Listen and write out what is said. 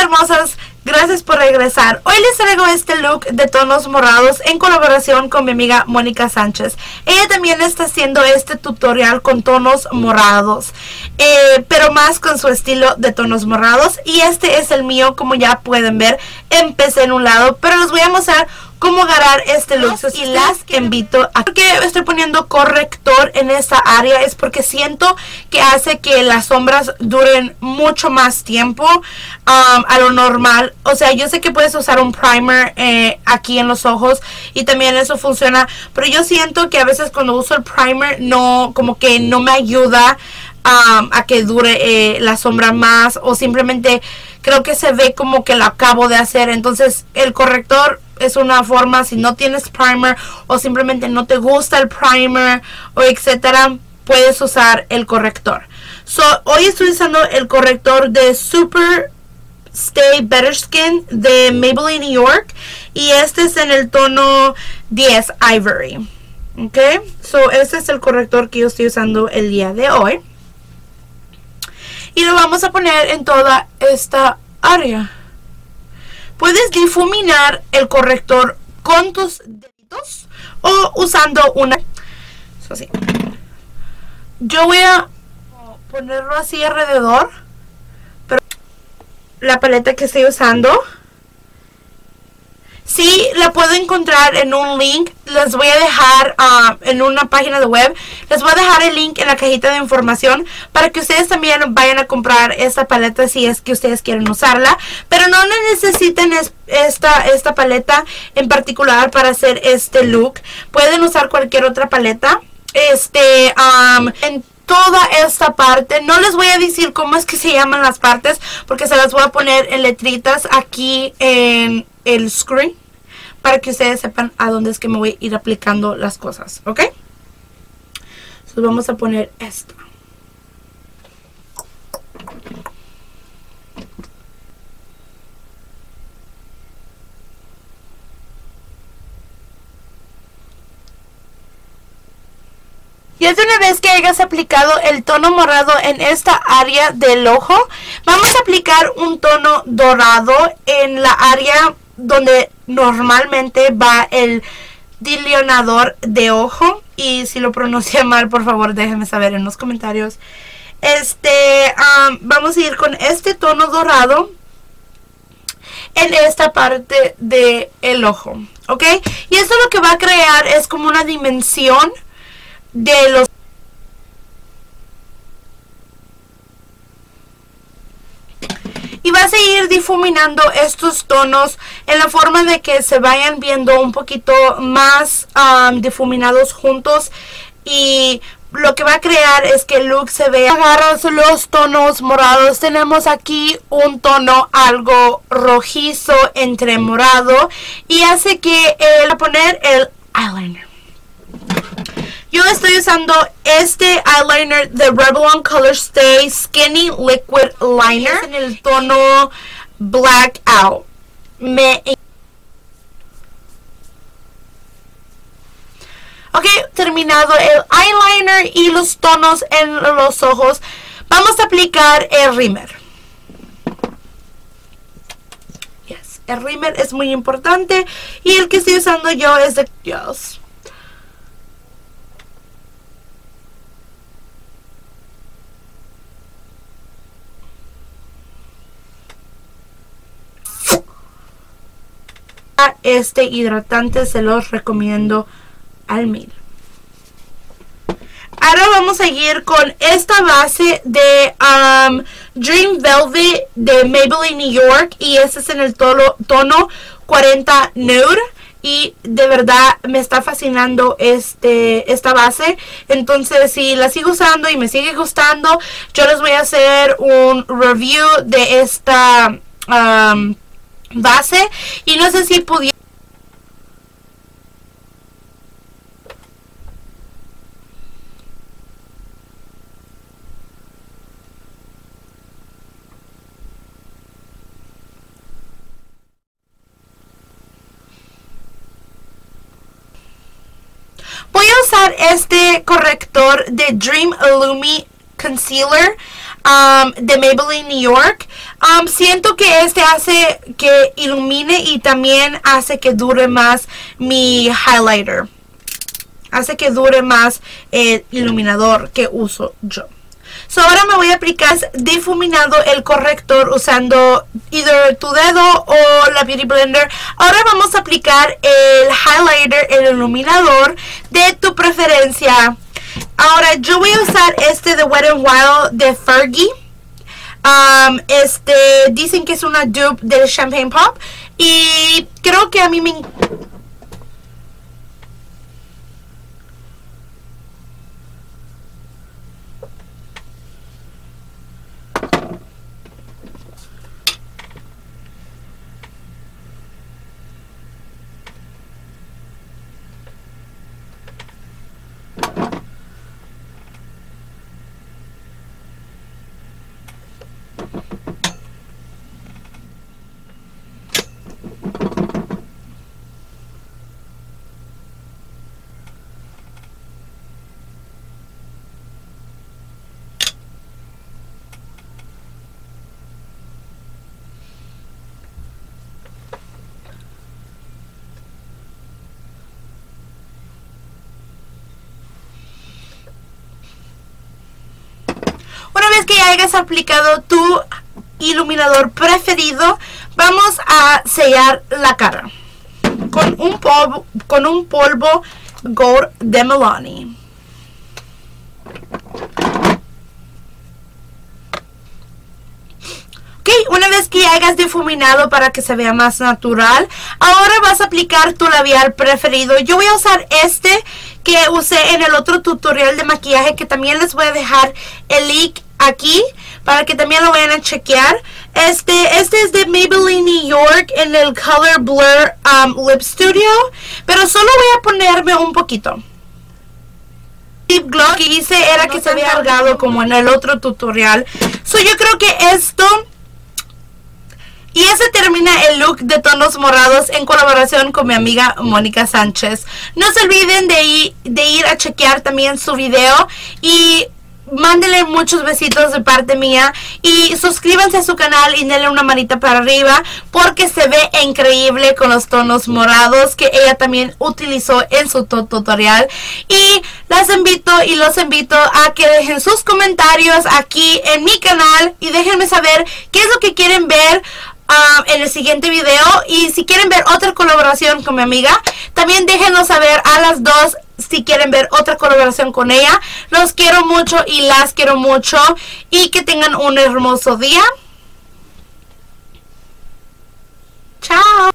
Hola hermosas, gracias por regresar. Hoy les traigo este look de tonos morados en colaboración con mi amiga Mónica Sánchez. Ella también está haciendo este tutorial con tonos morados, pero más con su estilo de tonos morados. Y este es el mío, como ya pueden ver. Empecé en un lado, pero les voy a mostrar cómo agarrar este look. Y las invito a que estoy poniendo corrector en esta área es porque siento que hace que las sombras duren mucho más tiempo a lo normal. O sea, yo sé que puedes usar un primer aquí en los ojos y también eso funciona, pero yo siento que a veces cuando uso el primer no, como que no me ayuda a que dure la sombra más, o simplemente creo que se ve como que lo acabo de hacer. Entonces el corrector es una forma, si no tienes primer o simplemente no te gusta el primer o etcétera, puedes usar el corrector. Hoy estoy usando el corrector de Super Stay Better Skin de Maybelline New York, y este es en el tono 10 Ivory. Ok, este es el corrector que yo estoy usando el día de hoy. Y lo vamos a poner en toda esta área. Puedes difuminar el corrector con tus deditos o usando una... así. Yo voy a ponerlo así alrededor, pero la paleta que estoy usando, sí, la puedo encontrar en un link. Les voy a dejar en una página de web. Les voy a dejar el link en la cajita de información para que ustedes también vayan a comprar esta paleta si es que ustedes quieren usarla. Pero no necesiten esta paleta en particular para hacer este look. Pueden usar cualquier otra paleta. En toda esta parte, no les voy a decir cómo es que se llaman las partes, porque se las voy a poner en letritas aquí en el screen, para que ustedes sepan a dónde es que me voy a ir aplicando las cosas, ¿ok? Entonces vamos a poner esto. Ya de una vez que hayas aplicado el tono morado en esta área del ojo, vamos a aplicar un tono dorado en la área donde normalmente va el diluminador de ojo. Y si lo pronuncié mal, por favor déjenme saber en los comentarios. Vamos a ir con este tono dorado en esta parte del ojo, ¿ok? Y esto lo que va a crear es como una dimensión de los... Y vas a ir difuminando estos tonos en la forma de que se vayan viendo un poquito más difuminados juntos, y lo que va a crear es que el look se vea. Agarras los tonos morados. Tenemos aquí un tono algo rojizo entre morado, y hace que a poner el eyeliner. Yo estoy usando este eyeliner de Revlon Colorstay Skinny Liquid Liner en el tono Blackout. Ok, terminado el eyeliner y los tonos en los ojos, vamos a aplicar el rímel. Yes, el rímel es muy importante, y el que estoy usando yo es de... Yes. Este hidratante se los recomiendo al 1000. Ahora vamos a ir con esta base de Dream Velvet de Maybelline New York, y este es en el tono 40 Nude, y de verdad me está fascinando esta base. Entonces si la sigo usando y me sigue gustando, yo les voy a hacer un review de esta base. Y no sé si pudiera... Voy a usar este corrector de Dream Illumi Concealer. de Maybelline New York. Siento que este hace que ilumine y también hace que dure más mi highlighter. Hace que dure más el iluminador que uso yo. So, ahora me voy a aplicar difuminado el corrector usando either tu dedo o la Beauty Blender. Ahora vamos a aplicar el highlighter, el iluminador de tu preferencia. Ahora yo voy a usar este de Wet n Wild de Fergie. Dicen que es una dupe del Champagne Pop y creo que a mí me Una vez que ya hayas aplicado tu iluminador preferido, vamos a sellar la cara con un polvo Gold de Milani. Ok, una vez que ya hayas difuminado para que se vea más natural, ahora vas a aplicar tu labial preferido. Yo voy a usar este que usé en el otro tutorial de maquillaje, que también les voy a dejar el link aquí para que también lo vayan a chequear. Este es de Maybelline New York en el Color Blur Lip Studio, pero solo voy a ponerme un poquito. Lip gloss que hice era que se había alargado como en el otro tutorial. So yo creo que esto... Y ese termina el look de tonos morados en colaboración con mi amiga Mónica Sánchez. No se olviden de ir a chequear también su video y mándenle muchos besitos de parte mía. Y suscríbanse a su canal y denle una manita para arriba porque se ve increíble con los tonos morados que ella también utilizó en su tutorial. Y las invito y los invito a que dejen sus comentarios aquí en mi canal y déjenme saber qué es lo que quieren ver en el siguiente video. Y si quieren ver otra colaboración con mi amiga, también déjenos saber a las dos si quieren ver otra colaboración con ella. Los quiero mucho y las quiero mucho y que tengan un hermoso día. Chao.